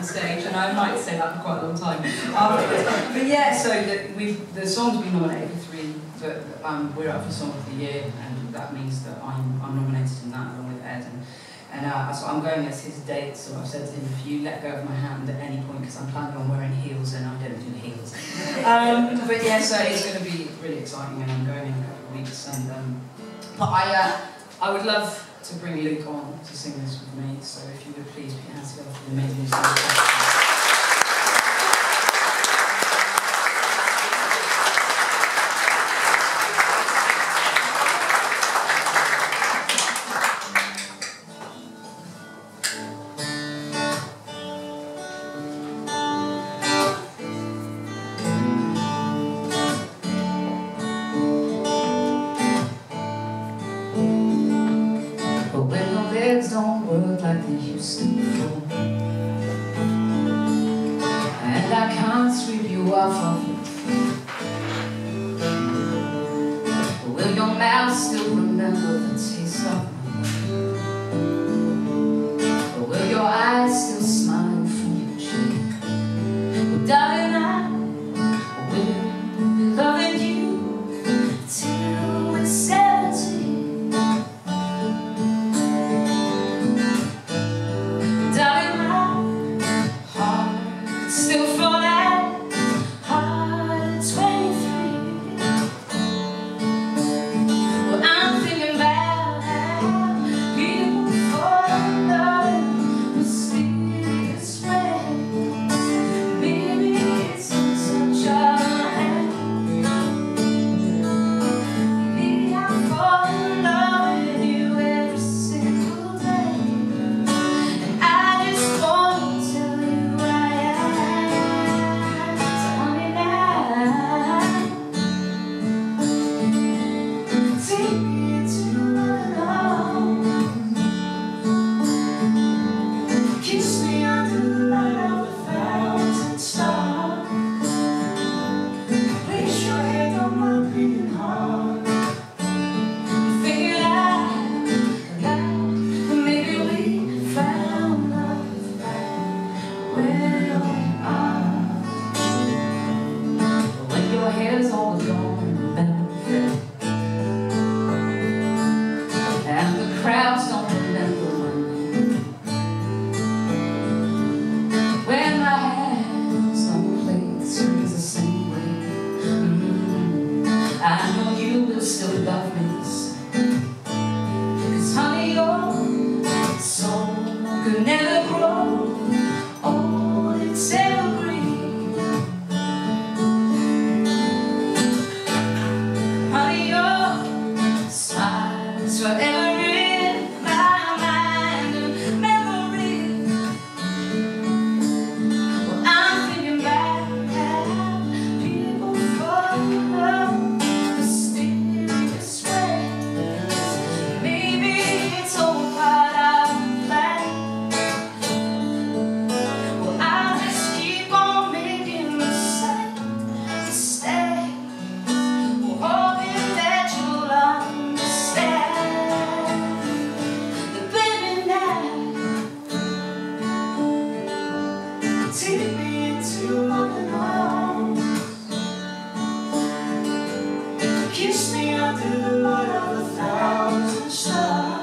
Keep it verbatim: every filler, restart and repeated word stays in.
stage, and I might say that for quite a long time afterwards. But yeah, so the, we've, the song's been nominated for three, but um, we're up for Song of the Year, and that means that I'm, I'm nominated in that along with Ed. And, and uh, so I'm going as his date, so I've said to him, if you let go of my hand at any point, because I'm planning on wearing heels, and I don't do heels. Um, but yeah, so it's going to be really exciting, and I'm going in a couple of weeks. And um, but I, uh, I would love to bring Luke on to sing this with me, so if you would please put your hands together for the amazing music. Don't work like they used to before, and I can't sweep you off of your feet. Will your mouth still remember the taste of my love? Or will your eyes still smile from your cheek? Well, darling, I will be loving you till we're seventy. Still love me the same, 'cause honey, your soul could never grow old, it's evergreen. Honey, your smile is forever in my mind and memory. Well, I'm thinking back at people fall in love. Take me into your loving arms, kiss me under the light of a thousand stars.